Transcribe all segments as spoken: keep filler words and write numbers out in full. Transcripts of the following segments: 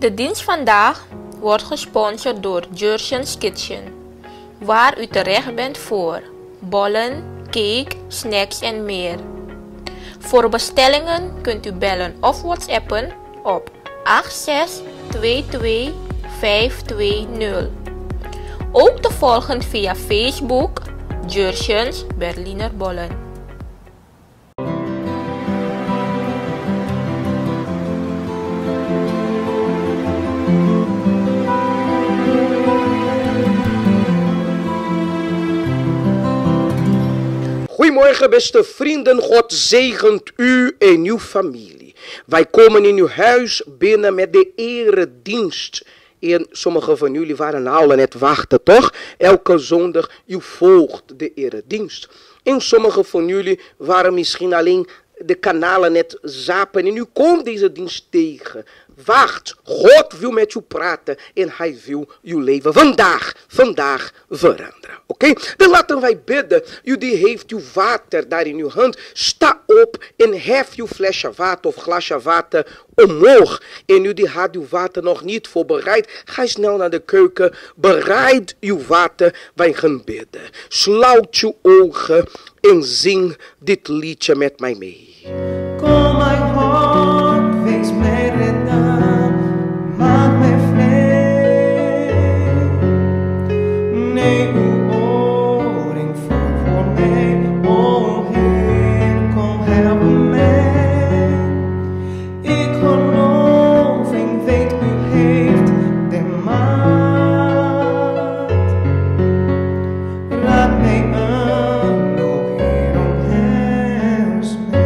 De dienst vandaag wordt gesponsord door Jurgen's Kitchen, waar u terecht bent voor bollen, cake, snacks en meer. Voor bestellingen kunt u bellen of whatsappen op acht zes twee twee vijf twee nul. Ook te volgen via Facebook Jurgen's Berliner Bollen. Goedemorgen beste vrienden, God zegent u en uw familie. Wij komen in uw huis binnen met de eredienst. En sommigen van jullie waren al aan het wachten, toch? Elke zondag, u volgt de eredienst. En sommigen van jullie waren misschien alleen de kanalen net zapen en u komt deze dienst tegen. Wacht, God wil met u praten en hij wil uw leven vandaag, vandaag veranderen. Oké? Okay? Dan laten wij bidden. U die heeft uw water daar in uw hand. Sta op en hef uw flesje water of glasje water omhoog. En u die had uw water nog niet voorbereid. Ga snel naar de keuken. Bereid uw water. Wij gaan bidden. Sluit uw ogen en zing dit liedje met mij mee. Kom mijn hart, wees mij redden, maak mij vrij. Nee, uw oren voor voor mij, o Heer, kom help mij. Ik geloof en weet u heeft de macht. Raad mij aan, o Heer, omhels mij.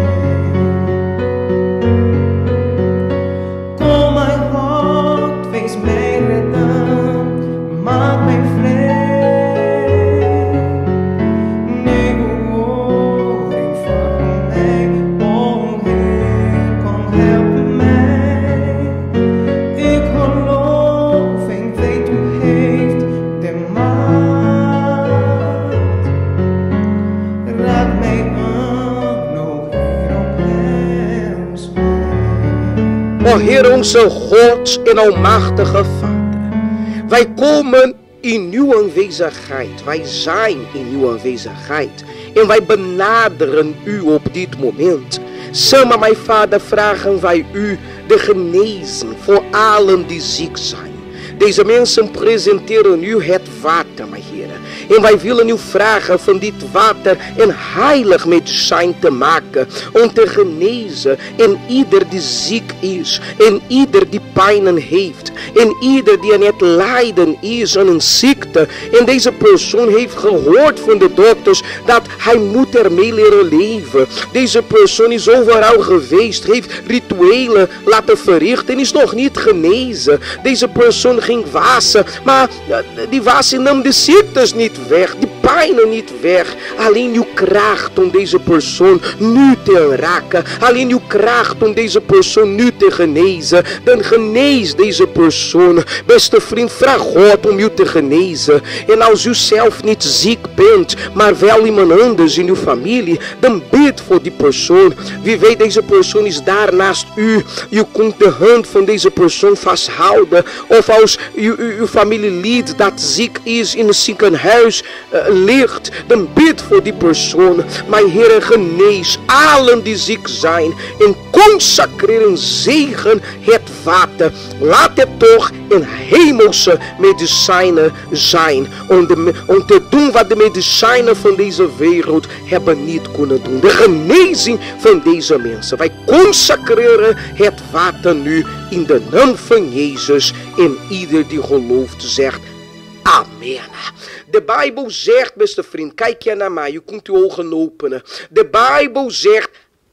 O Heer onze God en almachtige Vader, wij komen in uw aanwezigheid, wij zijn in uw aanwezigheid en wij benaderen u op dit moment. Samen, mijn Vader, vragen wij u de genezing voor allen die ziek zijn. Deze mensen presenteren u het water, mijn Heer. En wij willen u vragen van dit water een heilig medicijn te maken. Om te genezen en ieder die ziek is. En ieder die pijnen heeft. En ieder die aan het lijden is aan een ziekte. En deze persoon heeft gehoord van de dokters dat hij moet ermee leren leven. Deze persoon is overal geweest. Heeft rituelen laten verrichten en is nog niet genezen. Deze persoon ging wassen. Maar die wassen nam de ziektes niet weg, die pijnen niet weg. Alleen uw kracht om deze persoon nu te raken. Alleen uw kracht om deze persoon nu te genezen. Dan genees deze persoon. Beste vriend, vraag God om u te genezen. En als u zelf niet ziek bent, maar wel iemand anders in uw familie, dan bid voor die persoon. Wie weet, deze persoon is daar naast u. U kunt de hand van deze persoon vasthouden. Of als uw, uw familielid dat ziek is in een ziekenhuis uh, ligt, dan bid voor die persoon. Mijn Heer, genees allen die ziek zijn en consecreer en zegen het water. Laat het toch een hemelse medicijnen zijn om, de, om te doen wat de medicijnen van deze wereld hebben niet kunnen doen. De genezing van deze mensen. Wij consecreren het water nu in de naam van Jezus en ieder die gelooft zegt amen. De Bijbel zegt, beste vriend, kijk je naar mij, je kunt uw ogen openen. De Bijbel zegt,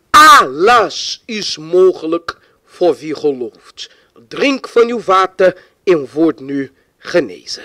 alles is mogelijk voor wie gelooft. Drink van uw water en word nu genezen.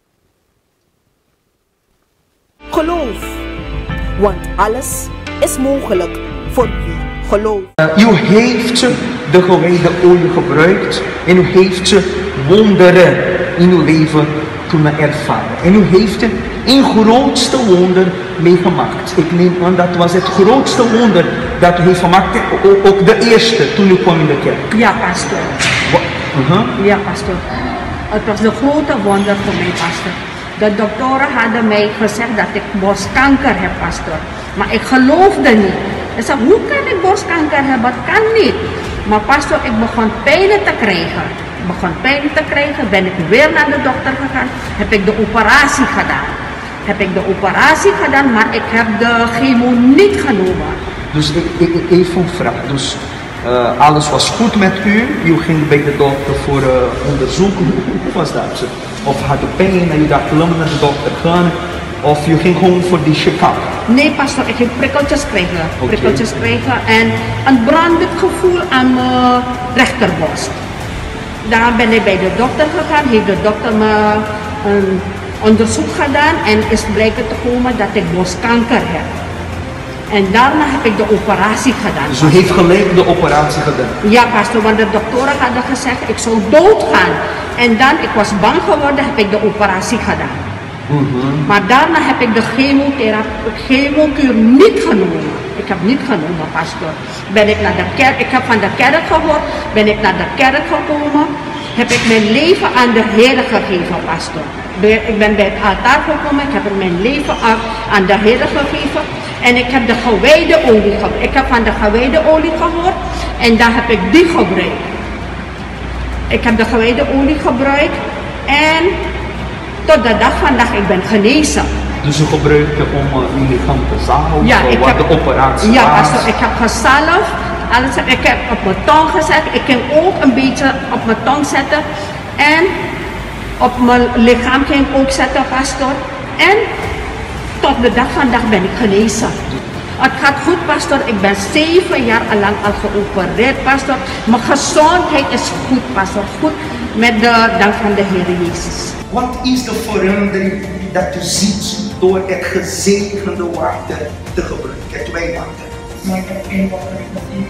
Geloof, want alles is mogelijk voor wie gelooft. U heeft de gewijde olie gebruikt en u heeft wonderen in uw leven kunnen ervaren. En u heeft een grootste wonder meegemaakt. Ik neem aan dat was het grootste wonder dat u heeft gemaakt. Ook de eerste toen u kwam in de kerk. Ja, pastor. Uh-huh. Ja, pastor. Het was een grote wonder voor mij, pastor. De doktoren hadden mij gezegd dat ik borstkanker heb, pastor. Maar ik geloofde niet. Ik zei, hoe kan ik borstkanker hebben? Dat kan niet. Maar pastor, ik begon pijnen te krijgen. Ik begon pijnen te krijgen. Ben ik weer naar de dokter gegaan. Heb ik de operatie gedaan. Heb ik de operatie gedaan, maar ik heb de chemo niet genomen. Dus ik, ik, ik even een vraag. Dus uh, alles was goed met u. U ging bij de dokter voor uh, onderzoeken. Hoe, hoe was dat? Of had u pijn en u dacht, laat me naar de dokter gaan. Of u ging gewoon voor die check-up? Nee, pastor, ik ging prikkeltjes krijgen. Okay. Prikkeltjes krijgen en een brandend gevoel aan mijn rechterborst. Daar ben ik bij de dokter gegaan. Heeft de dokter me een onderzoek gedaan en is blijken te komen dat ik borstkanker heb. En daarna heb ik de operatie gedaan. Dus u heeft gelijk de operatie gedaan? Ja, pastor, want de doktoren hadden gezegd ik zou doodgaan. En dan, ik was bang geworden, heb ik de operatie gedaan. Mm-hmm. Maar daarna heb ik de chemotherapie, chemokuur niet genomen. Ik heb niet genomen, pastor. Ben ik naar de kerk, ik heb van de kerk gehoord, ben ik naar de kerk gekomen. Heb ik mijn leven aan de Heer gegeven, pastor. Ik ben bij het altaar gekomen, ik heb mijn leven aan de Heer gegeven. En ik heb de gewijde olie gebruikt. Ik heb van de gewijde olie gehoord en daar heb ik die gebruikt. Ik heb de gewijde olie gebruikt en tot de dag vandaag ik ben genezen. Dus u gebruikte om uh, uw lichaam te zalven ja, voor ik wat heb, de operatie ja, was? pastor, ik heb gezalfd. Alles, ik heb op mijn tong gezet. Ik ging ook een beetje op mijn tong zetten. En op mijn lichaam ging ik ook zetten, pastor. En tot de dag vandaag ben ik genezen. Het gaat goed, pastor. Ik ben zeven jaar lang al geopereerd, pastor. Mijn gezondheid is goed, pastor. Goed met de dank van de Heer Jezus. Wat is de verandering dat u ziet door het gezegende water te gebruiken, het wijnwater? Maar ik heb geen water gezien.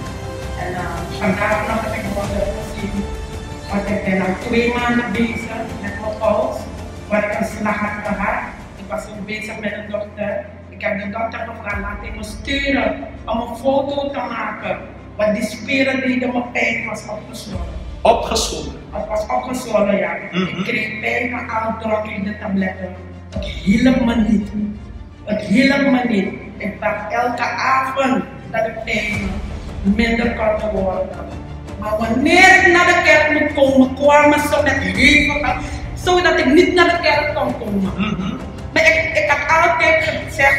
En uh, vandaag nog heb ik water gezien. Want ik ben al twee maanden bezig met mijn pols. Waar ik een slag had gehad. Ik was ook bezig met een dokter. Ik heb de dokter gevraagd, laat ik me sturen om een foto te maken. Want die spieren deden me pijn, was opgezwollen. Opgezwollen? Het was opgezwollen, ja. Mm-hmm. Ik kreeg pijn, maar al dronk ik de tabletten. Het hielp me niet. Het hielp me niet. Ik dacht elke avond dat ik pijn minder kon worden. Maar wanneer ik naar de kerk moet komen, kwamen ze met hevige, zodat ik niet naar de kerk kon komen. Mm-hmm. Maar ik, ik had altijd gezegd,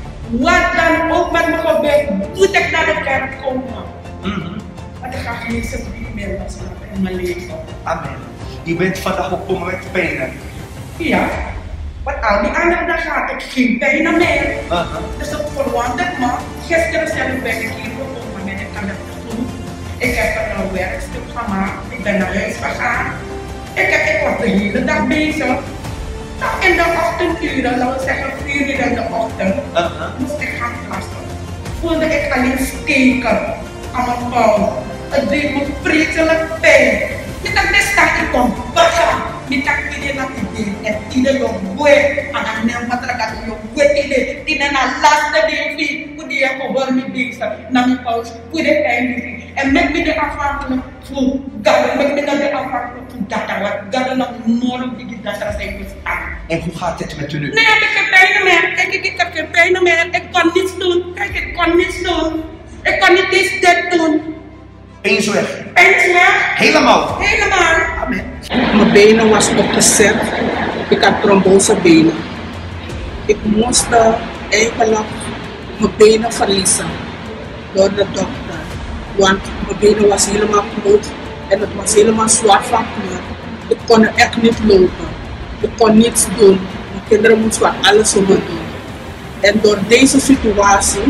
wat dan ook met me gebeurt, moet ik naar de kerk komen. Mm-hmm. Want ik ga Jezus niet meer loslaten in mijn leven. Amen. Je bent vandaag gekomen met pijnen. Ja. Want al die andere dagen had ik geen pijnen meer. Uh-huh. Dus het verwondert me. Gisteren zelf ben ik hier gekomen en ik kan het doen. Ik heb een werkstuk gemaakt. Ik ben naar huis gegaan. Ik, heb, ik was de hele dag bezig. Nou, in de ochtenduren, laten we zeggen vier uur in de ochtend, uh-huh. moest ik gaan plassen. Voelde ik alleen steken aan mijn pols. Het deed me vreselijk pijn. Ik dacht, dit staat ik kon bakken. Ik dacht, dit is wat ik deed. En dit is jouw boe. En dan neem ik het aan jouw boe. Dit is dit is een laatste ding. Hoe die je gewoon niet bezig. Na mijn pols. Hoe de pijn is. En met me de afhankelijk voel. Dat met me de afhankelijk voel. Dat er wat. Dat er nog nodig is. Dat er zijn bestaan. En hoe gaat het met u nu? Nee, ik heb geen pijn meer. Kijk, ik, ik heb geen pijn meer. Ik kon niets doen. Kijk, ik kon niets doen. Ik kon niet eens dit doen. Pijn is weg. Pijn is weg. Helemaal. Helemaal. Amen. Mijn benen was opgezet. Ik had trombosebenen. Ik moest uh, eigenlijk mijn benen verliezen door de dokter. Want mijn benen was helemaal groot en het was helemaal zwart van kleur. Ik kon echt niet lopen. Ik kon niets doen. Mijn kinderen moesten van alles voor me doen. En door deze situatie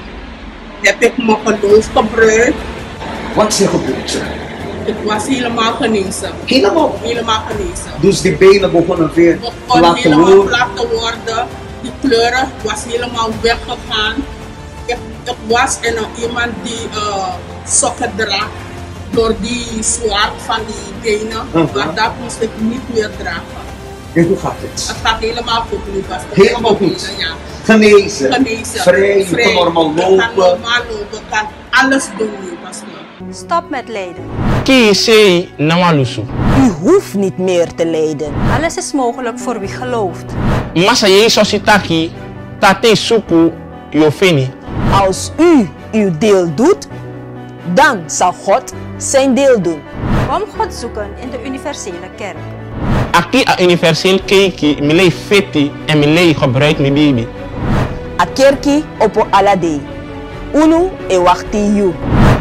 heb ik mijn geloof gebruikt. Wat is er gebeurd? Ik was helemaal genezen. Helemaal? Helemaal genezen. Dus die benen begonnen weer begon plat te helemaal worden? plat te worden. Die kleuren was helemaal weggegaan. Ik, ik was en uh, iemand die uh, sokken draagt. Door die zwart van die benen. Uh-huh. Maar dat moest ik niet meer dragen. En hoe gaat het? Het gaat helemaal goed nu. Helemaal goed? Ja. Genezen? Genezen. Vrij, je kan normaal lopen? Ik kan normaal lopen. Ik kan alles doen nu, pastor. Stop met lijden. Aki sei nawalusu. U hoeft niet meer te lijden. Alles is mogelijk voor wie gelooft. Masa Jezus sitaki tate suku yofeni. Als u uw deel doet, dan zal God zijn deel doen. Kom God zoeken in de universele kerk. Aki a universeel keiki milei feti en milei gebruik mi baby. A kerki opo alade. Unu e wachti you.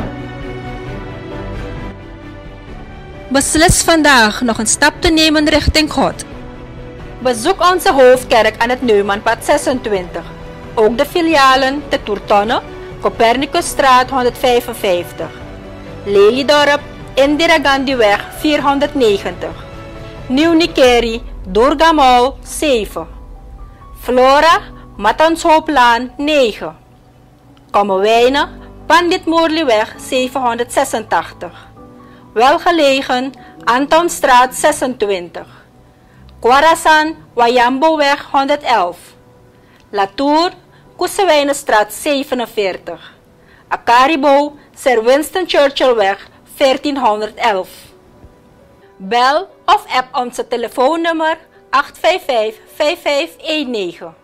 Beslis vandaag nog een stap te nemen richting God. Bezoek onze hoofdkerk aan het Neumannpad zesentwintig. Ook de filialen te Toertonne, Copernicusstraat honderdvijfenvijftig. Lelydorp, Indira Gandhiweg vierhonderdnegentig. Nieuw Nikeri, Durga Mall zeven. Flora, Mattanshooplaan negen. Kommerwijnen, Pandit Moorliweg zevenhonderdzesentachtig. Welgelegen, Antonstraat zesentwintig. Kwarasan, Wayamboweg honderdelf. Latour, Koesewijnenstraat zevenenveertig. Akaribo, Sir Winston Churchillweg veertienhonderdelf. Bel of app onze telefoonnummer acht vijf vijf, vijf vijf een negen.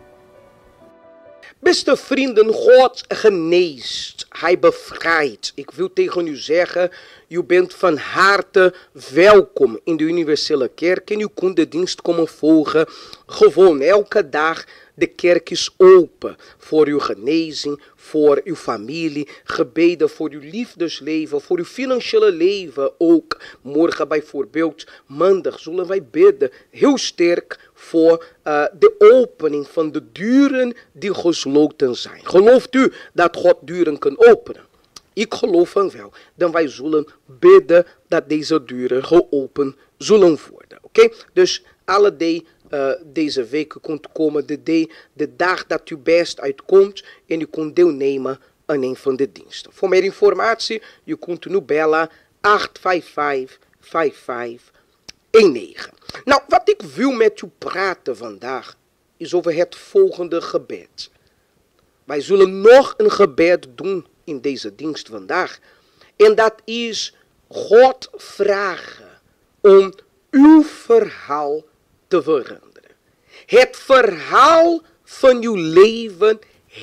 Beste vrienden, God geneest. Hij bevrijdt. Ik wil tegen u zeggen, u bent van harte welkom in de universele kerk. En u kunt de dienst komen volgen. Gewoon elke dag. De kerk is open voor uw genezing, voor uw familie, gebeden voor uw liefdesleven, voor uw financiële leven ook. Morgen bijvoorbeeld, maandag, zullen wij bidden, heel sterk voor uh, de opening van de deuren die gesloten zijn. Gelooft u dat God deuren kan openen? Ik geloof van wel. Dan wij zullen bidden dat deze deuren geopend zullen worden. Oké? Okay? Dus alle die Uh, deze week kunt komen, de, day, de dag dat u best uitkomt en u kunt deelnemen aan een van de diensten. Voor meer informatie, u kunt nu bellen acht vijf vijf, vijf vijf een negen. Nou, wat ik wil met u praten vandaag is over het volgende gebed. Wij zullen nog een gebed doen in deze dienst vandaag. En dat is God vragen om uw verhaal te veranderen. Het verhaal van uw leven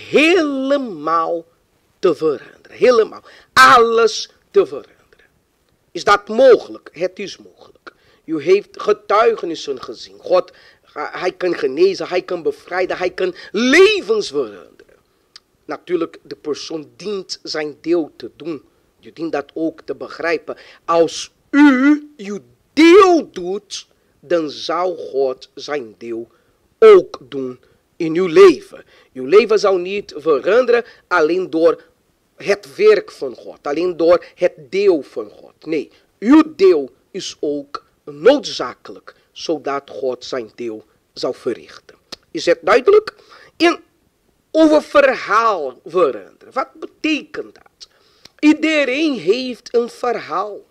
helemaal te veranderen. Helemaal. Alles te veranderen. Is dat mogelijk? Het is mogelijk. U heeft getuigenissen gezien. God, hij kan genezen, hij kan bevrijden, hij kan levens veranderen. Natuurlijk, de persoon dient zijn deel te doen. U dient dat ook te begrijpen. Als u uw deel doet, dan zal God zijn deel ook doen in uw leven. Uw leven zal niet veranderen alleen door het werk van God, alleen door het deel van God. Nee, uw deel is ook noodzakelijk, zodat God zijn deel zal verrichten. Is het duidelijk? En over verhaal veranderen. Wat betekent dat? Iedereen heeft een verhaal.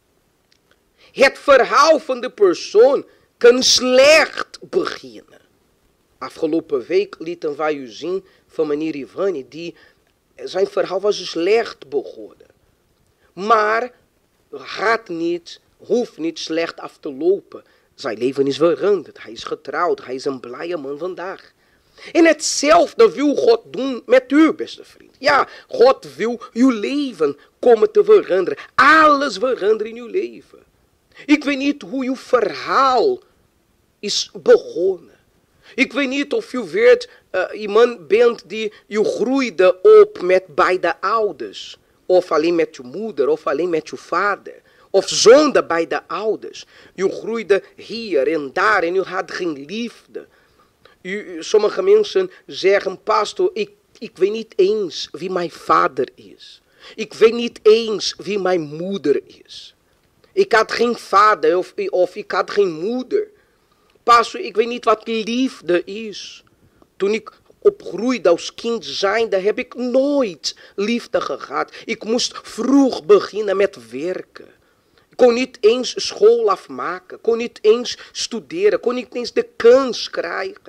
Het verhaal van de persoon kan slecht beginnen. Afgelopen week lieten wij u zien van meneer Ivani, die zijn verhaal was slecht begonnen. Maar gaat niet, hoeft niet slecht af te lopen. Zijn leven is veranderd, hij is getrouwd, hij is een blije man vandaag. En hetzelfde wil God doen met u, beste vriend. Ja, God wil uw leven komen te veranderen. Alles veranderen in uw leven. Ik weet niet hoe uw verhaal is begonnen. Ik weet niet of u werd uh, iemand bent die u groeide op met beide ouders. Of alleen met uw moeder, of alleen met uw vader. Of zonder beide ouders. U groeide hier en daar en u had geen liefde. U, sommige mensen zeggen, pastor, ik, ik weet niet eens wie mijn vader is. Ik weet niet eens wie mijn moeder is. Ik had geen vader of, of ik had geen moeder. Pastor, ik weet niet wat liefde is. Toen ik opgroeide als kind zijnde, heb ik nooit liefde gehad. Ik moest vroeg beginnen met werken. Ik kon niet eens school afmaken. Kon niet eens studeren. Kon niet eens de kans krijgen.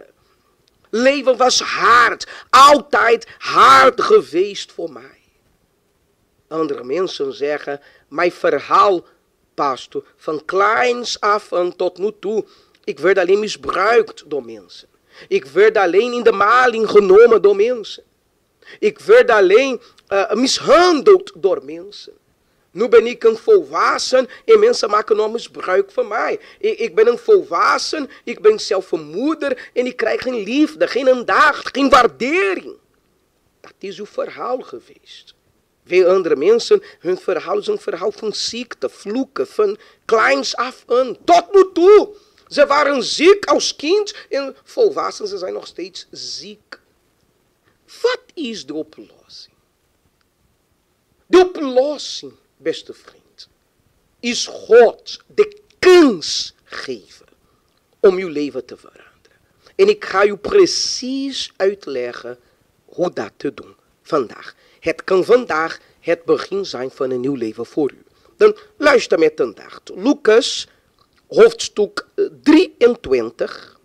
Leven was hard. Altijd hard geweest voor mij. Andere mensen zeggen, mijn verhaal, pastor, van kleins af en tot nu toe, ik werd alleen misbruikt door mensen. Ik werd alleen in de maling genomen door mensen. Ik werd alleen uh, mishandeld door mensen. Nu ben ik een volwassen en mensen maken nog misbruik van mij. Ik, ik ben een volwassen, ik ben zelf een moeder en ik krijg geen liefde, geen aandacht, geen waardering. Dat is uw verhaal geweest. Veel andere mensen, hun verhaal is een verhaal van ziekte, vloeken, van kleins af aan, tot nu toe. Ze waren ziek als kind en volwassen, ze zijn nog steeds ziek. Wat is de oplossing? De oplossing, beste vriend, is God de kans geven om uw leven te veranderen. En ik ga u precies uitleggen hoe dat te doen vandaag. Het kan vandaag het begin zijn van een nieuw leven voor u. Dan luister met aandacht. Lucas, hoofdstuk drieëntwintig.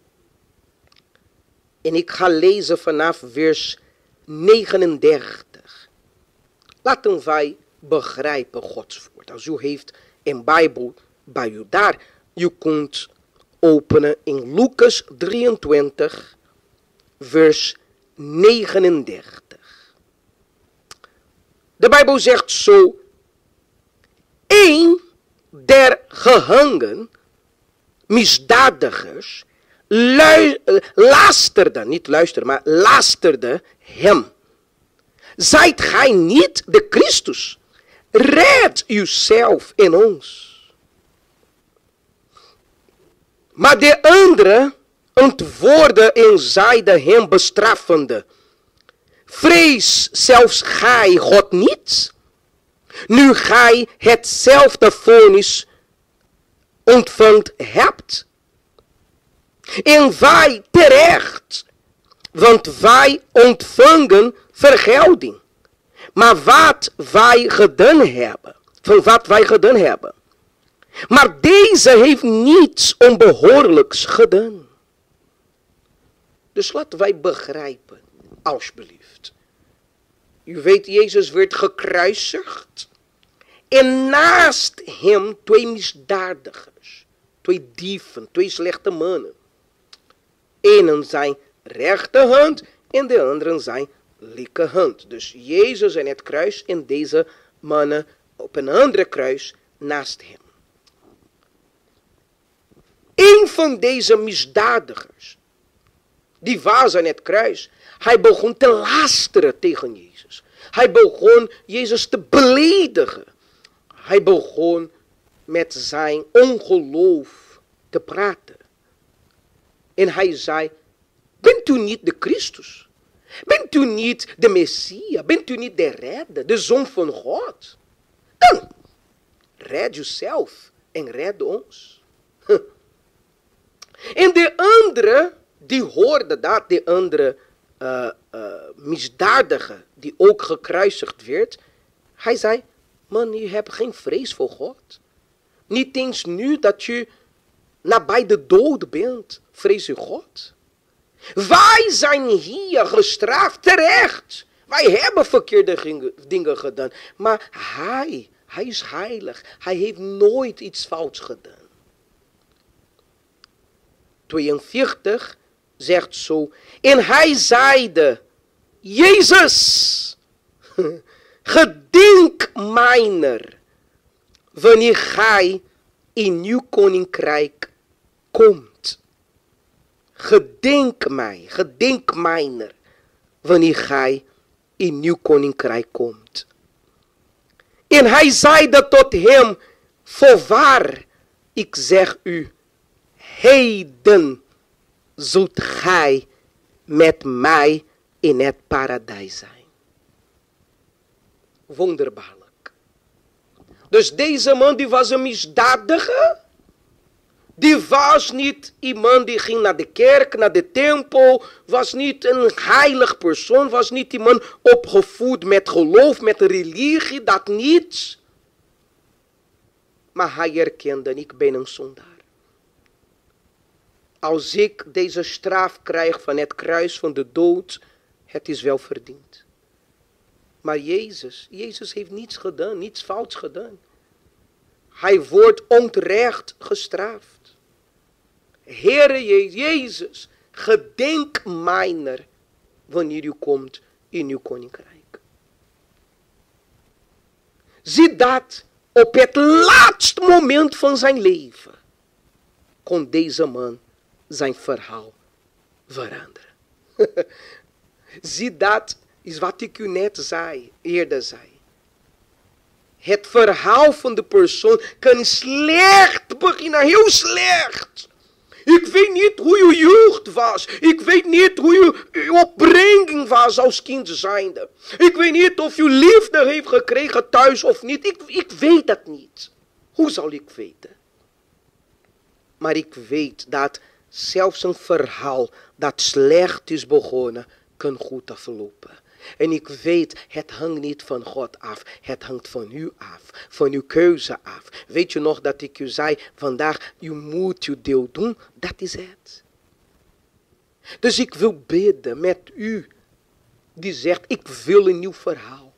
En ik ga lezen vanaf vers negenendertig. Laten wij begrijpen Gods woord. Als u heeft een Bijbel bij u daar, u kunt openen in Lucas drieëntwintig, vers negenendertig. De Bijbel zegt zo, een der gehangen misdadigers lui, lasterde, niet luisteren, maar lasterde hem. Zijt gij niet de Christus? Red uzelf en ons. Maar de andere antwoordde en zeide hem bestraffende, vrees zelfs gij God niet, nu gij hetzelfde vonnis ontvangt hebt. En wij terecht, want wij ontvangen vergelding. Maar wat wij gedaan hebben, van wat wij gedaan hebben. Maar deze heeft niets onbehoorlijks gedaan. Dus laten wij begrijpen, alsjeblieft. U weet, Jezus werd gekruisigd. En naast hem twee misdadigers. Twee dieven, twee slechte mannen. Eén zijn rechterhand en de andere zijn linkerhand. Dus Jezus en het kruis en deze mannen op een andere kruis naast hem. Een van deze misdadigers, die was aan het kruis, hij begon te lasteren tegen Jezus. Hij begon Jezus te beledigen. Hij begon met zijn ongeloof te praten. En hij zei, bent u niet de Christus? Bent u niet de Messia? Bent u niet de redder, de Zoon van God? Dan, red uzelf en red ons. En de andere, die hoorde dat, de andere uh, uh, misdadiger, die ook gekruisigd werd, hij zei, man, je hebt geen vrees voor God. Niet eens nu dat je nabij de dood bent, vrees je God. Wij zijn hier gestraft terecht. Wij hebben verkeerde dingen gedaan. Maar hij, hij is heilig. Hij heeft nooit iets fouts gedaan. tweeënveertig zegt zo. En hij zeide, Jezus, gedenk mijner, wanneer gij in uw koninkrijk komt. Gedenk mij, gedenk mijner, wanneer gij in uw koninkrijk komt. En hij zeide tot hem, voorwaar, ik zeg u, heden zult gij met mij in het paradijs zijn. Wonderbaarlijk. Dus deze man die was een misdadiger. Die was niet iemand die ging naar de kerk, naar de tempel. Was niet een heilig persoon. Was niet iemand opgevoed met geloof, met religie. Dat niet. Maar hij erkende, ik ben een zondaar. Als ik deze straf krijg van het kruis van de dood, het is wel verdiend. Maar Jezus, Jezus heeft niets gedaan, niets fouts gedaan. Hij wordt onterecht gestraft. Heere Jezus, gedenk mijner wanneer u komt in uw koninkrijk. Zie dat op het laatste moment van zijn leven kon deze man zijn verhaal veranderen. Zie, dat is wat ik u net zei, eerder zei. Het verhaal van de persoon kan slecht beginnen, heel slecht. Ik weet niet hoe uw jeugd was. Ik weet niet hoe uw, uw opbrenging was als kind zijnde. Ik weet niet of u liefde heeft gekregen thuis of niet. Ik, ik weet dat niet. Hoe zal ik weten? Maar ik weet dat zelfs een verhaal dat slecht is begonnen, kan goed aflopen. En ik weet, het hangt niet van God af. Het hangt van u af. Van uw keuze af. Weet je nog dat ik u zei, vandaag, u moet uw deel doen. Dat is het. Dus ik wil bidden met u, die zegt, ik wil een nieuw verhaal.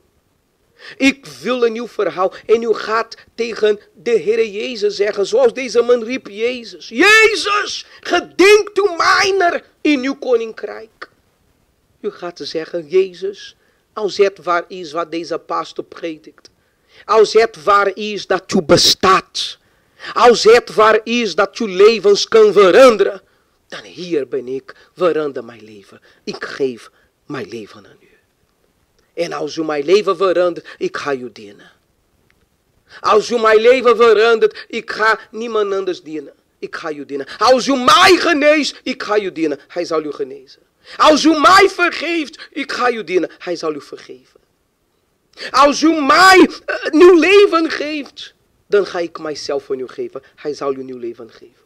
Ik wil een nieuw verhaal. En u gaat tegen de Heer Jezus zeggen, zoals deze man riep Jezus. Jezus, gedenkt u mijner in uw koninkrijk. U gaat zeggen, Jezus, als het waar is wat deze pastor predikt. Als het waar is dat u bestaat. Als het waar is dat uw levens kan veranderen. Dan hier ben ik, verander mijn leven. Ik geef mijn leven aan u. En als u mijn leven verandert, ik ga u dienen. Als u mijn leven verandert, ik ga niemand anders dienen. Ik ga u dienen. Als u mij geneest, ik ga u dienen. Hij zal u genezen. Als u mij vergeeft, ik ga u dienen. Hij zal u vergeven. Als u mij uh, nieuw leven geeft, dan ga ik mijzelf aan u geven. Hij zal u nieuw leven geven.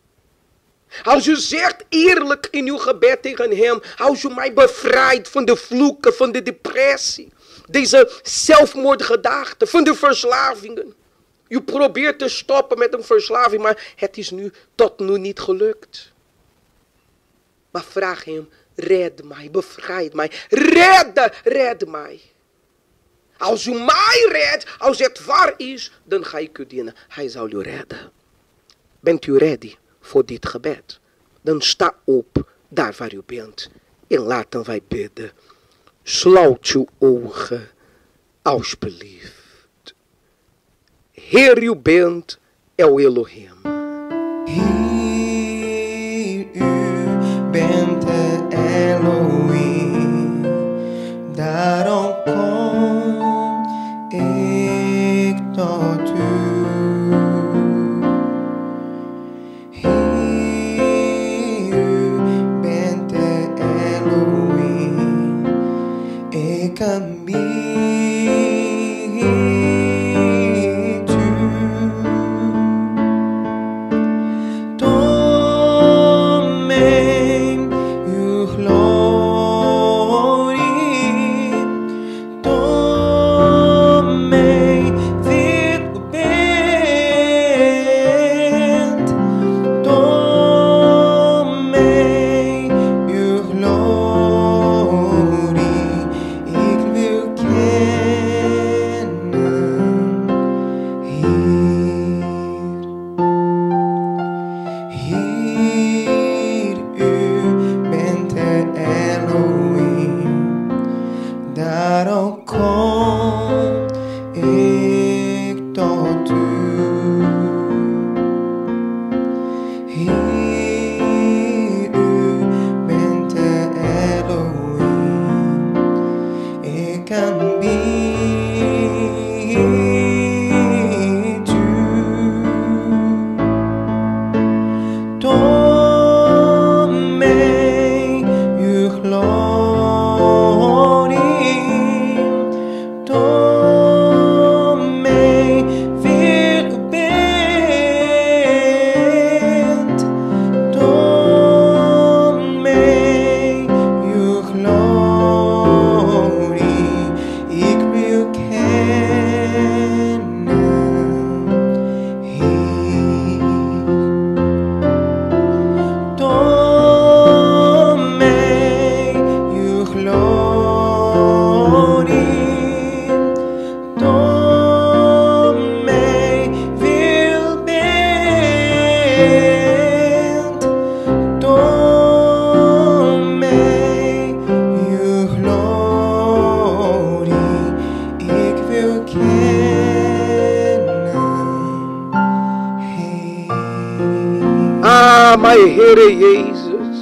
Als u zegt eerlijk in uw gebed tegen hem, als u mij bevrijdt van de vloeken, van de depressie, deze zelfmoordgedachten, van de verslavingen. U probeert te stoppen met een verslaving, maar het is nu tot nu niet gelukt. Maar vraag hem, red mij, bevrijd mij, red, red mij. Als u mij redt, als het waar is, dan ga ik u dienen. Hij zal u redden. Bent u ready voor dit gebed? Dan sta op daar waar u bent en laten wij bidden. Sluit uw ogen, alsjeblieft. Heer, u bent El Elohim. Heer, u bent de Elohim. Daarom kom ik tot u. Heer, u bent de Elohim. Ik aanbid u. Ja, mijn Heere Jezus.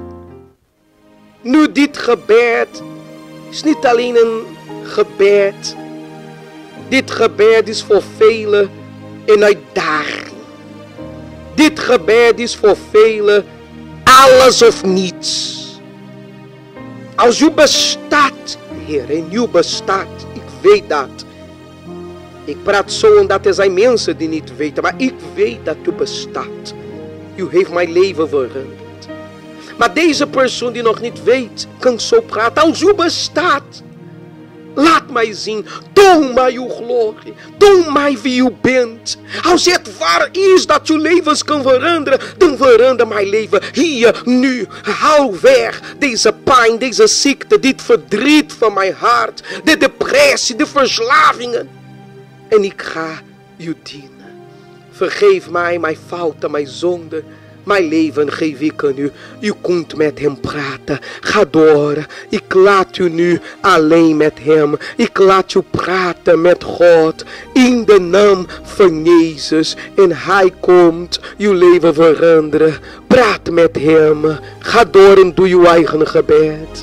Nu dit gebed is niet alleen een gebed. Dit gebed is voor velen een uitdaging. Dit gebed is voor velen alles of niets. Als u bestaat, Heer, en u bestaat, ik weet dat. Ik praat zo omdat er zijn mensen die niet weten, maar ik weet dat u bestaat. U heeft mijn leven veranderd. Maar deze persoon die nog niet weet, kan zo praten. Als u bestaat, laat mij zien. Toon mij uw glorie. Toon mij wie u bent. Als het waar is dat uw levens kan veranderen, dan verander mijn leven hier, nu. Hou weg deze pijn, deze ziekte, dit verdriet van mijn hart, de depressie, de verslavingen. En ik ga u dienen. Vergeef mij mijn fouten, mijn zonden. Mijn leven geef ik aan u. U kunt met hem praten. Ga door. Ik laat u nu alleen met hem. Ik laat u praten met God. In de naam van Jezus. En hij komt uw leven veranderen. Praat met hem. Ga door en doe uw eigen gebed.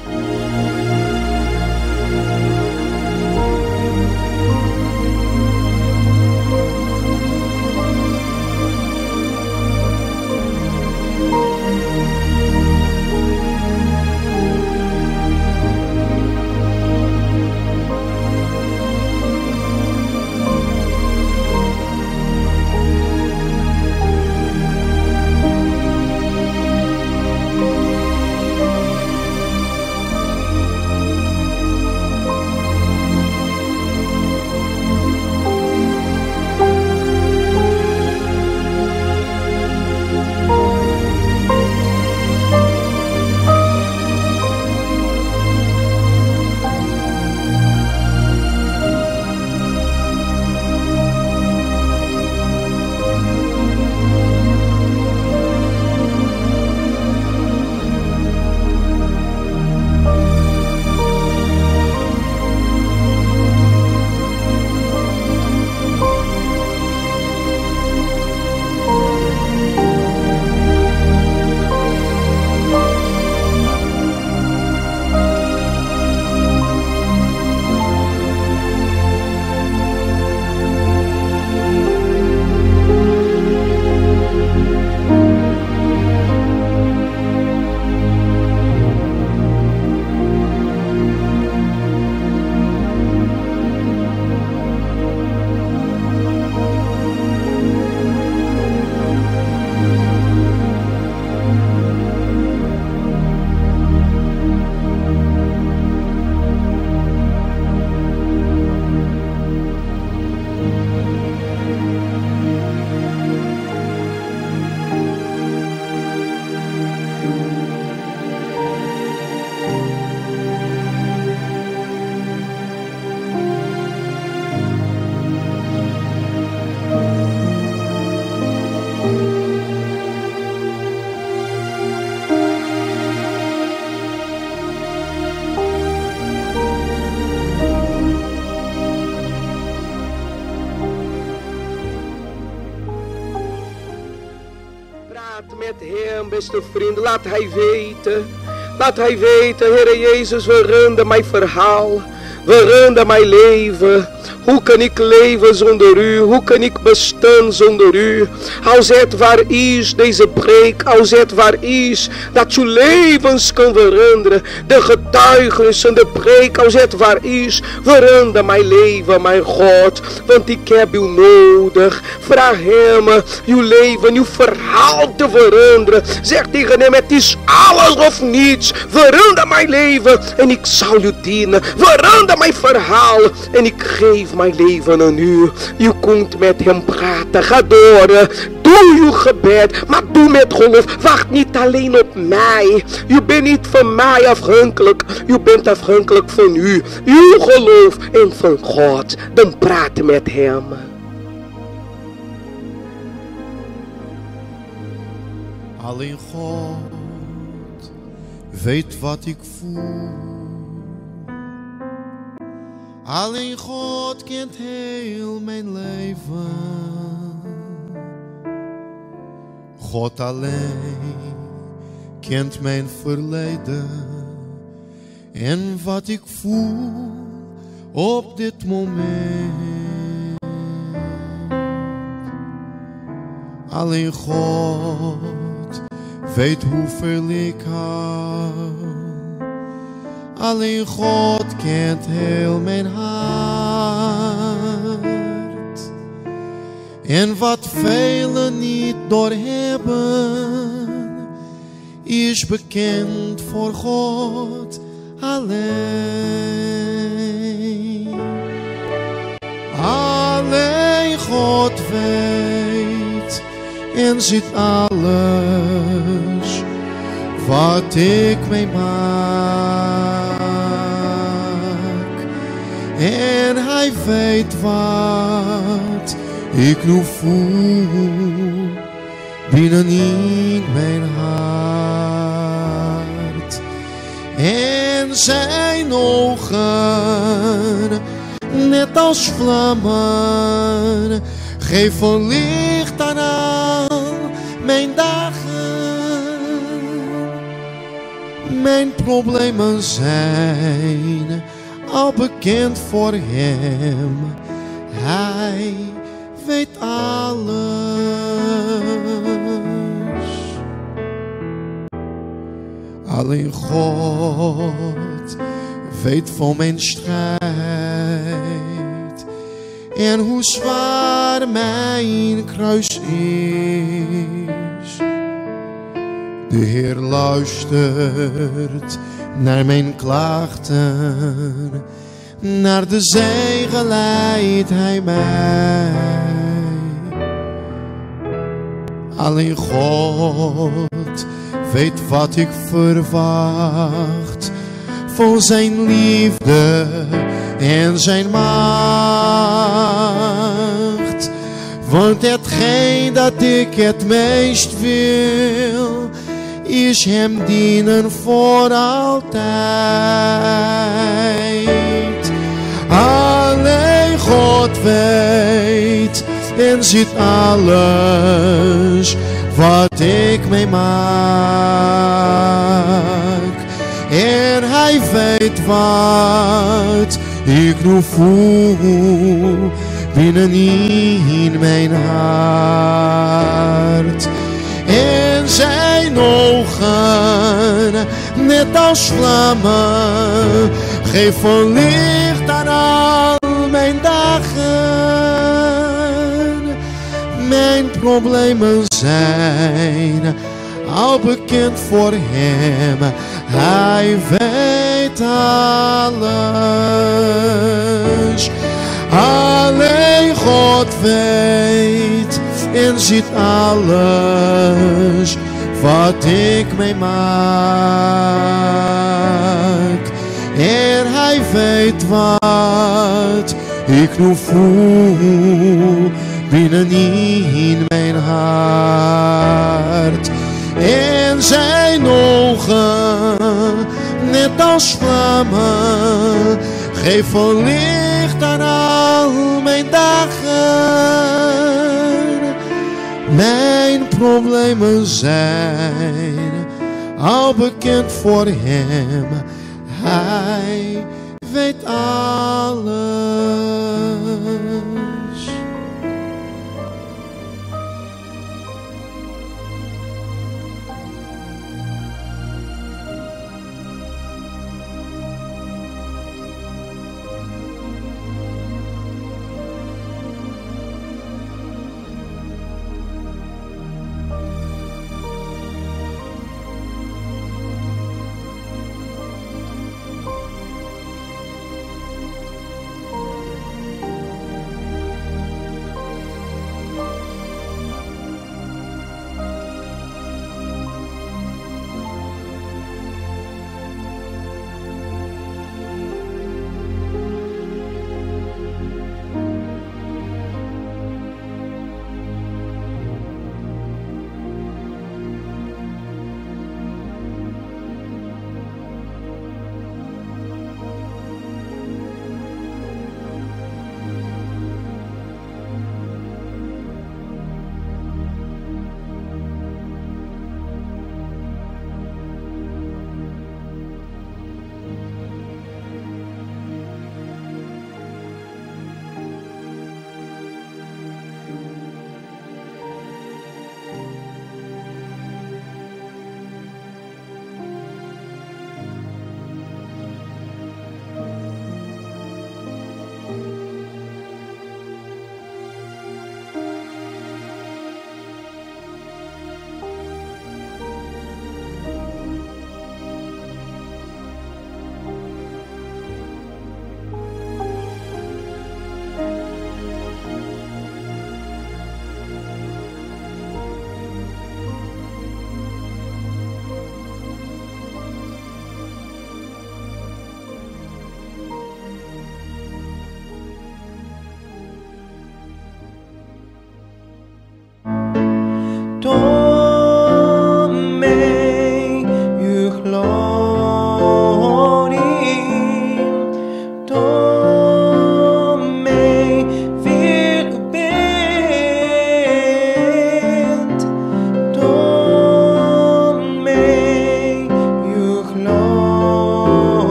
Met hem, beste vriend, laat hij weten, laat hij weten, Heere Jezus, verander mijn verhaal, verander mijn leven. Hoe kan ik leven zonder u? Hoe kan ik bestaan zonder u? Als het waar is, deze preek, als het waar is, dat uw levens kan veranderen. De getuigenis en de preek, als het waar is, verander mijn leven, mijn God. Want ik heb u nodig. Vraag hem uw leven, uw verhaal te veranderen. Zeg tegen hem, het is alles of niets. Verander mijn leven en ik zal u dienen. Verander mijn verhaal en ik geef mijn leven aan u. U kunt met hem praten. Ga door. Doe uw gebed. Maar doe met geloof. Wacht niet alleen op mij. U bent niet van mij afhankelijk. U bent afhankelijk van u. Uw geloof en van God. Dan praat met hem. Alleen God weet wat ik voel. Alleen God kent heel mijn leven. God alleen kent mijn verleden en wat ik voel op dit moment. Alleen God weet hoeveel ik hou. Alleen God kent heel mijn hart. En wat velen niet doorhebben, is bekend voor God alleen. Alleen God weet en ziet alles wat ik meemaak. En hij weet wat ik nu voel binnenin mijn hart. En zijn ogen, net als vlammen, geven licht aan al mijn dagen. Mijn problemen zijn al bekend voor hem. Hij weet alles. Alleen God weet van mijn strijd en hoe zwaar mijn kruis is. De Heer luistert naar mijn klachten, naar de zegen leidt hij mij. Alleen God weet wat ik verwacht van zijn liefde en zijn macht. Want hetgeen dat ik het meest wil, is hem dienen voor altijd. Alleen God weet en ziet alles wat ik meemaak. En hij weet wat ik nu voel binnenin mijn hart. En zijn ogen, net als vlammen, geven licht aan al mijn dagen. Mijn problemen zijn al bekend voor hem. Hij weet alles. Alleen God weet en ziet alles wat ik meemaak. En hij weet wat ik nu voel binnenin mijn hart. En zijn ogen, net als vlammen, geven licht aan al mijn dagen. Mijn problemen zijn al bekend voor hem. Hij weet alles.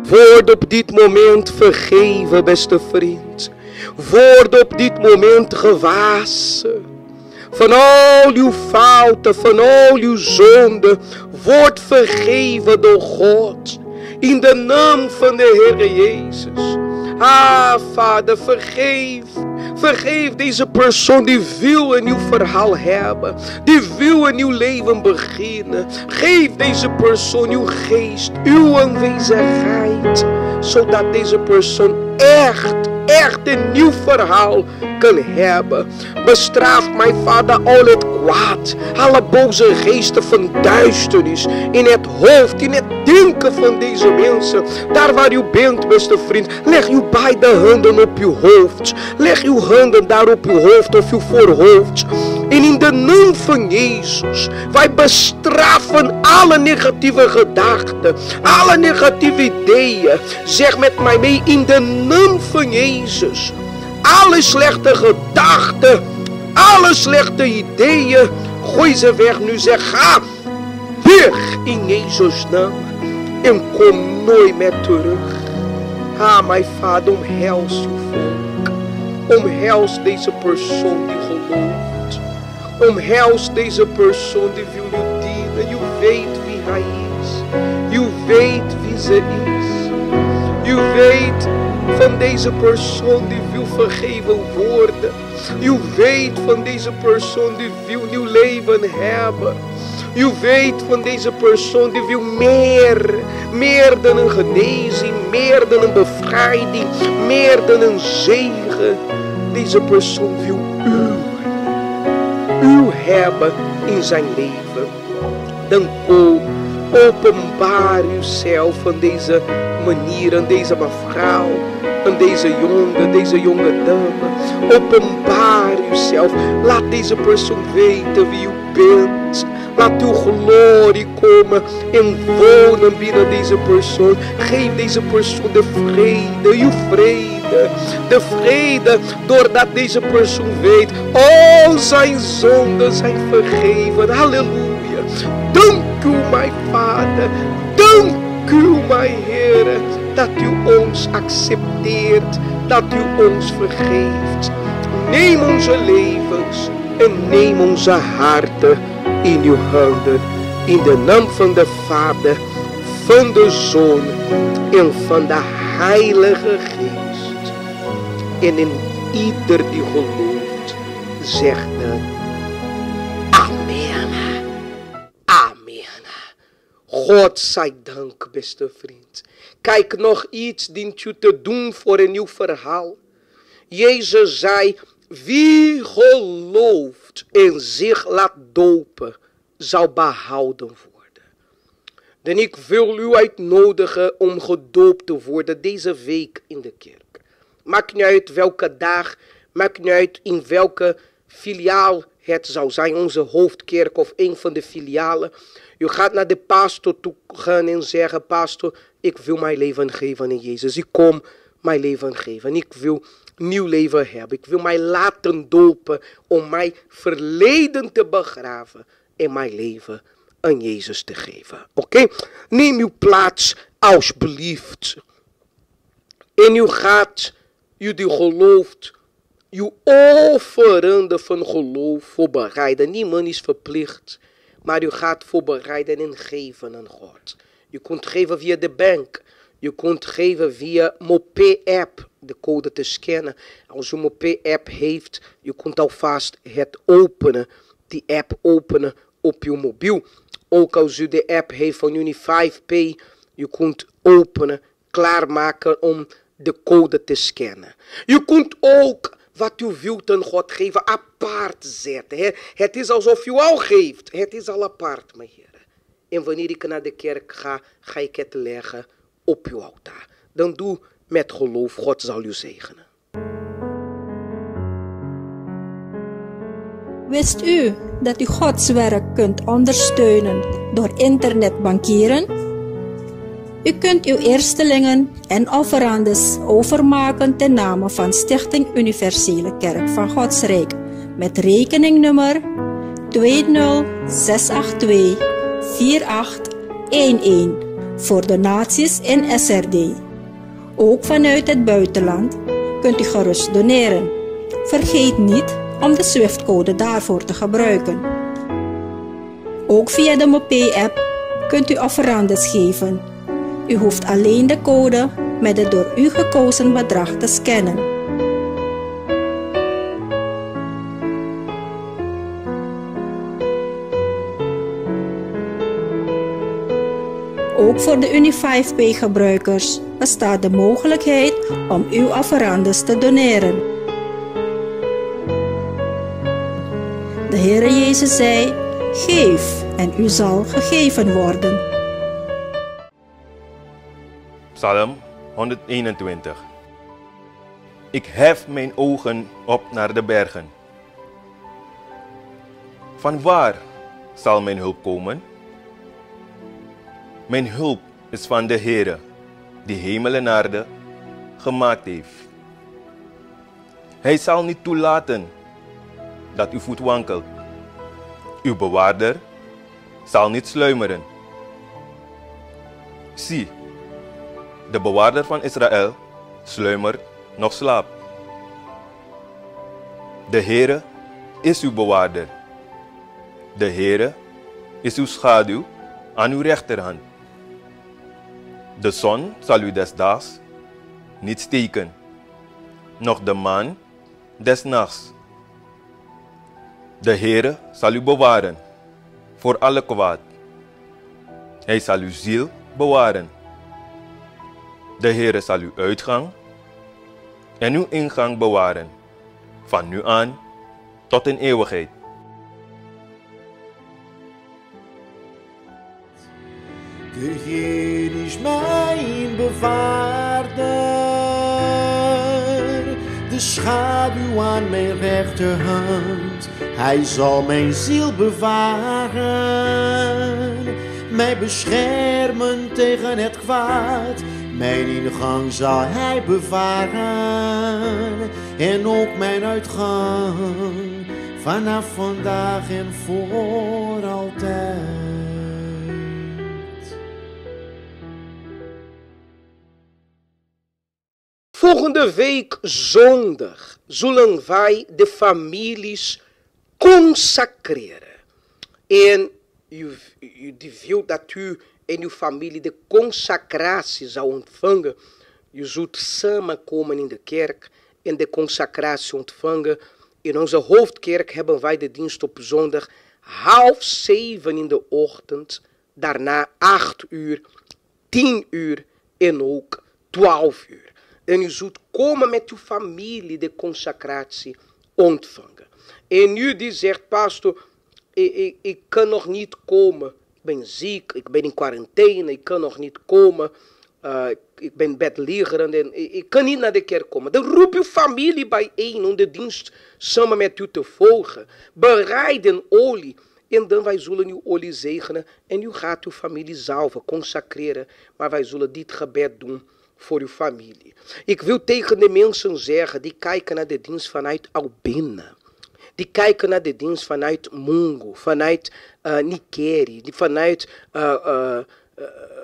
Word op dit moment vergeven, beste vriend. Word op dit moment gewassen. Van al uw fouten, van al uw zonden. Word vergeven door God. In de naam van de Heer Jezus. Ah, Vader, vergeef. Vergeef deze persoon die wil een nieuw verhaal hebben. Die wil een nieuw leven beginnen. Geef deze persoon uw geest, uw aanwezigheid. Zodat deze persoon echt, echt een nieuw verhaal kan hebben. Bestraf, mijn Vader, al het kwaad. Alle boze geesten van duisternis. In het hoofd, in het denken van deze mensen. Daar waar u bent, beste vriend. Leg uw beide handen op uw hoofd. Leg uw handen daar op uw hoofd of uw voorhoofd. En in de naam van Jezus. Wij bestraffen alle negatieve gedachten. Alle negatieve ideeën. Zeg met mij mee, in de naam van Jezus. Alle slechte gedachten. Alle slechte ideeën. Gooi ze weg nu. Zeg, ga weg in Jezus' naam. En kom nooit meer terug. Ah, mijn Vader, omhels uw volk. Omhels deze persoon die gelooft. Omhels deze persoon die wil u dienen. U weet wie hij is. U weet wie ze is. U weet van deze persoon die wil vergeven worden. U weet van deze persoon die wil nieuw leven hebben. U weet van deze persoon die wil meer. Meer dan een genezing. Meer dan een bevrijding. Meer dan een zegen. Deze persoon wil u. U hebben in zijn leven. Dan kom. Openbaar uzelf van deze manier. Aan deze mevrouw. Aan deze jongen. Deze jonge dame. Openbaar uzelf. Laat deze persoon weten wie u bent. Laat uw glorie komen en wonen binnen deze persoon. Geef deze persoon de vrede, uw vrede. De vrede doordat deze persoon weet, al zijn zonden zijn vergeven. Halleluja. Dank u, mijn Vader. Dank u, mijn Heer, dat u ons accepteert, dat u ons vergeeft. Neem onze levens en neem onze harten in uw handen, in de naam van de Vader, van de Zoon en van de Heilige Geest. En in ieder die gelooft, zegt dan Amen. Amen. God zij dank, beste vriend. Kijk, nog iets dient u te doen voor een nieuw verhaal. Jezus zei, wie gelooft en zich laat dopen, zal behouden worden. En ik wil u uitnodigen om gedoopt te worden deze week in de kerk. Maakt niet uit welke dag, maakt niet uit in welke filiaal het zou zijn, onze hoofdkerk of een van de filialen. U gaat naar de pastor toe gaan en zeggen, pastor, ik wil mijn leven geven aan Jezus. Ik kom mijn leven geven. Ik wil nieuw leven hebben. Ik wil mij laten dopen om mijn verleden te begraven en mijn leven aan Jezus te geven. Oké? Okay? Neem uw plaats alsjeblieft. En u gaat, u die gelooft, uw offerande van geloof voorbereiden. Niemand is verplicht, maar u gaat voorbereiden en geven aan God. Je kunt geven via de bank. Je kunt geven via Mopé-app, de code te scannen. Als u Mopé-app heeft, je kunt alvast het openen, die app openen op uw mobiel. Ook als u de app heeft van Unify Pay, je kunt openen, klaarmaken om de code te scannen. Je kunt ook wat u wilt aan God geven apart zetten. Het is alsof u al geeft. Het is al apart, mijn Heer. En wanneer ik naar de kerk ga, ga ik het leggen op uw altaar. Dan doe met geloof, God zal u zegenen. Wist u dat u Gods werk kunt ondersteunen door internetbankieren? U kunt uw eerstelingen en offerandes overmaken ten name van Stichting Universele Kerk van Gods Rijk met rekeningnummer twee nul zes acht twee vier acht een een voor donaties in S R D. Ook vanuit het buitenland kunt u gerust doneren. Vergeet niet om de Swift-code daarvoor te gebruiken. Ook via de Mopay-app kunt u offerandes geven. U hoeft alleen de code met het door u gekozen bedrag te scannen. Ook voor de Uni vijf Pay gebruikers bestaat de mogelijkheid om uw offerandes te doneren. De Heere Jezus zei: geef en u zal gegeven worden. Psalm honderdeenentwintig. Ik hef mijn ogen op naar de bergen. Van waar zal mijn hulp komen? Mijn hulp is van de Heere, die hemel en aarde gemaakt heeft. Hij zal niet toelaten dat uw voet wankelt. Uw bewaarder zal niet sluimeren. Zie, de bewaarder van Israël sluimert nog slaapt. De Heere is uw bewaarder. De Heere is uw schaduw aan uw rechterhand. De zon zal u des daags niet steken, noch de maan des nachts. De Heere zal u bewaren voor alle kwaad. Hij zal uw ziel bewaren. De Heere zal uw uitgang en uw ingang bewaren, van nu aan tot in eeuwigheid. De Heer is mijn bewaarder, de schaduw aan mijn rechterhand. Hij zal mijn ziel bewaren, mij beschermen tegen het kwaad. Mijn ingang zal hij bewaren en ook mijn uitgang, vanaf vandaag en voor altijd. Volgende week zondag zullen wij de families consacreren. En u, u wil dat u en uw familie de consacratie zou ontvangen. U zult samenkomen in de kerk en de consacratie ontvangen. In onze hoofdkerk hebben wij de dienst op zondag half zeven in de ochtend. Daarna acht uur, tien uur en ook twaalf uur. En u zult komen met uw familie de consacratie ontvangen. En u die zegt, pastor, ik, ik, ik kan nog niet komen. Ik ben ziek, ik ben in quarantaine, ik kan nog niet komen. Uh, ik ben bedliggerend en ik, ik kan niet naar de kerk komen. Dan roep uw familie bijeen om de dienst samen met u te volgen. Bereid een olie. En dan wij zullen uw olie zegenen. En u gaat uw familie zalven, consacreren. Maar wij zullen dit gebed doen voor uw familie. Ik wil tegen de mensen zeggen die kijken naar de dienst vanuit Albina. Die kijken naar de dienst vanuit Mungo, vanuit uh, Nikeri, die vanuit uh, uh, uh,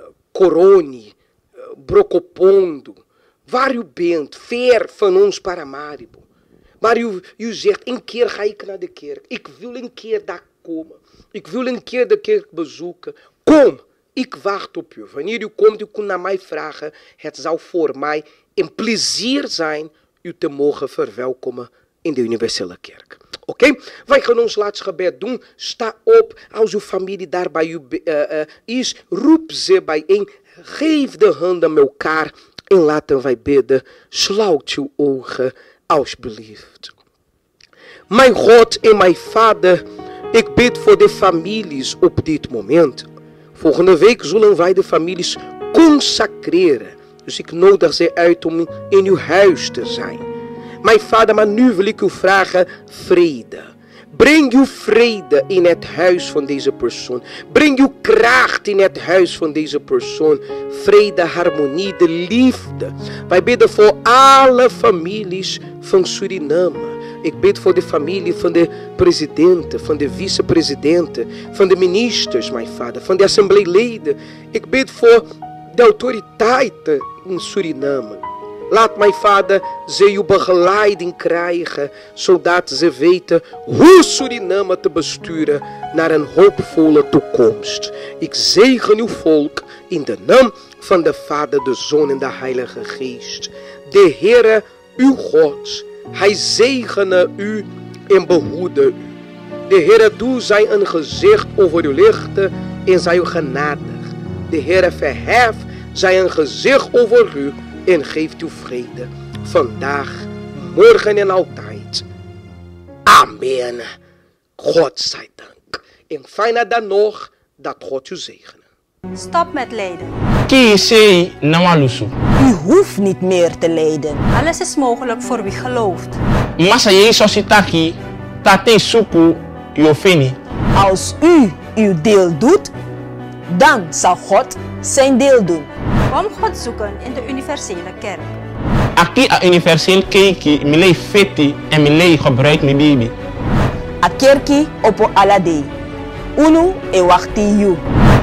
Coroni, uh, Brokopondo. Waar u bent, ver van ons Paramaribo. Maar u, u zegt, een keer ga ik naar de kerk. Ik wil een keer daar komen. Ik wil een keer de kerk bezoeken. Kom, ik wacht op u. Wanneer u komt, u kunt naar mij vragen. Het zal voor mij een plezier zijn u te mogen verwelkomen in de universele kerk. Oké, okay? Wij gaan ons laatste gebed doen. Sta op als uw familie daar bij u uh, uh, is. Roep ze bijeen. Geef de handen met elkaar. En laten wij bidden. Sluit uw ogen alsjeblieft. Mijn God en mijn Vader. Ik bid voor de families op dit moment. Volgende week zullen wij de families consacreren. Dus ik nodig ze uit om in uw huis te zijn. Mijn Vader, maar nu wil ik u vragen vrede. Breng uw vrede in het huis van deze persoon. Breng uw kracht in het huis van deze persoon. Vrede, harmonie, de liefde. Wij bidden voor alle families van Suriname. Ik bid voor de familie van de presidenten, van de vice-presidenten, van de ministers, mijn vader, van de assembleeleden. Ik bid voor de autoriteiten in Suriname. Laat mijn vader ze uw begeleiding krijgen, zodat ze weten hoe Suriname te besturen naar een hoopvolle toekomst. Ik zegen uw volk in de naam van de Vader, de Zoon en de Heilige Geest. De Heere, uw God, Hij zegene u en behoede u. De Heere doe zijn een gezicht over u lichten en zij u genadig. De Heere verheft zijn een gezicht over u en geeft u vrede. Vandaag, morgen en altijd. Amen. God zij dank. En fijner dan nog dat God u zegene. Stop met lijden. Ki sei namalusu. U hoeft niet meer te lijden. Alles is mogelijk voor wie gelooft. Masa Jezus itaki, tate suku yofeni. Als u uw deel doet, dan zal God zijn deel doen. Kom God zoeken in de universele kerk. Aki a universeel keiki, milei feti en milei gebruik mi bibi. A kerki opo alade. Unu e wakti you.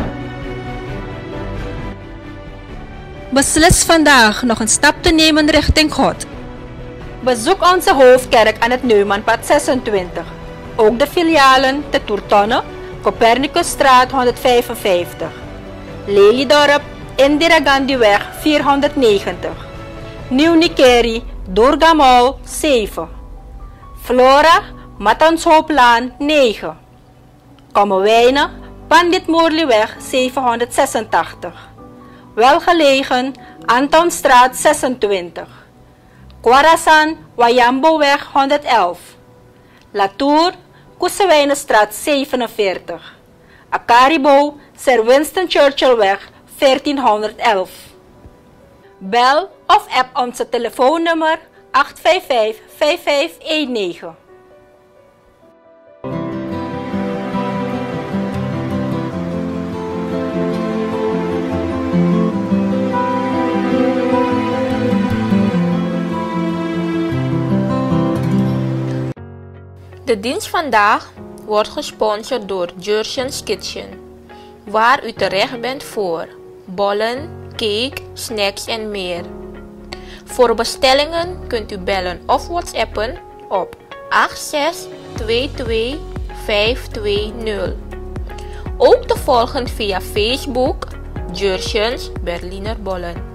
Beslis vandaag nog een stap te nemen richting God. Bezoek onze hoofdkerk aan het Neumanpad zesentwintig. Ook de filialen te Tourtonne, Copernicusstraat honderdvijfenvijftig. Lelydorp, Indira Gandhiweg vierhonderdnegentig. Nieuw Nikeri, Durga Mall zeven. Flora, Matanshoplaan negen. Kommerwijnen, Pandit Moerliweg zevenhonderdzesentachtig. Welgelegen, Antonstraat zesentwintig. Kwarasan, Wayamboweg honderdelf. Latour, Koesewijnenstraat zevenenveertig. Akaribo, Sir Winston Churchillweg veertienhonderdelf. Bel of app onze telefoonnummer acht vijf vijf, vijf vijf een negen. De dienst vandaag wordt gesponsord door Jersian's Kitchen, waar u terecht bent voor bollen, cake, snacks en meer. Voor bestellingen kunt u bellen of whatsappen op acht zes twee twee vijf twee nul. Ook te volgen via Facebook Jersian's Berliner Bollen.